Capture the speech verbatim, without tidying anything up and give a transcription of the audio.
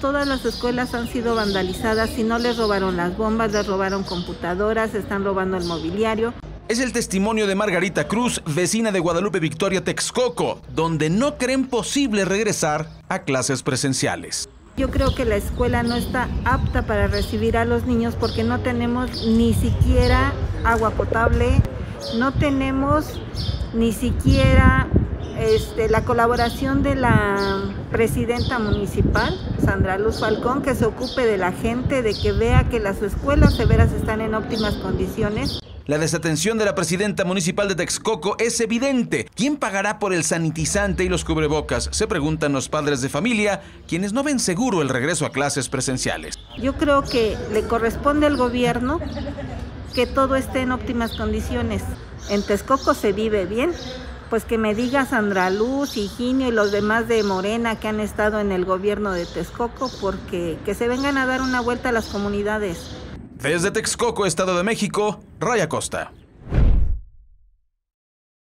todas las escuelas han sido vandalizadas y no les robaron las bombas, les robaron computadoras, están robando el mobiliario. Es el testimonio de Margarita Cruz, vecina de Guadalupe Victoria, Texcoco, donde no creen posible regresar a clases presenciales. Yo creo que la escuela no está apta para recibir a los niños porque no tenemos ni siquiera agua potable, no tenemos ni siquiera este, la colaboración de la presidenta municipal, Sandra Luz Falcón, que se ocupe de la gente, de que vea que las escuelas severas están en óptimas condiciones. La desatención de la presidenta municipal de Texcoco es evidente. ¿Quién pagará por el sanitizante y los cubrebocas? Se preguntan los padres de familia, quienes no ven seguro el regreso a clases presenciales. Yo creo que le corresponde al gobierno que todo esté en óptimas condiciones. En Texcoco se vive bien, pues que me diga Sandra Luz, Higinio y los demás de Morena que han estado en el gobierno de Texcoco, porque que se vengan a dar una vuelta a las comunidades. Desde Texcoco, Estado de México, Ray Acosta.